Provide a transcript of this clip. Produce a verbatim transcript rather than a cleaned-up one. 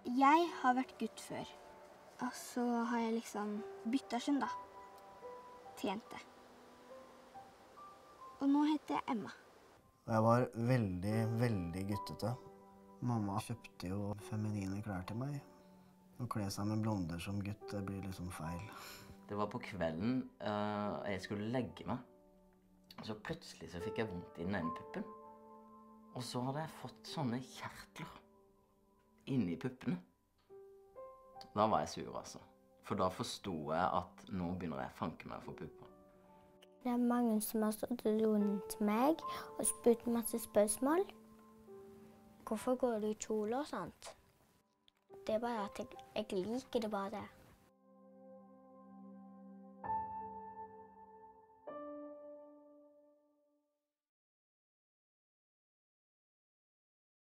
Jeg har vært gutt før, og så har jeg liksom byttet kjønn da, til jente. Og nå heter jeg Emma. Jeg var veldig, veldig guttete. Mamma kjøpte jo feminine klær til meg. Å kle seg med blonder som gutt, det blir liksom feil. Det var på kvelden uh, jeg skulle legge meg. Så plutselig så fikk jeg vondt i den ene puppen. Og så hadde jeg fått sånne kjertler inni puppene. Da var jeg sur, altså. For da forstod jeg at nå begynner jeg å fanke meg for pupper. Det er mange som har stått rundt meg og spurt masse spørsmål. Hvorfor går du i kjole og sånt? Det er bare at jeg, jeg liker det bare.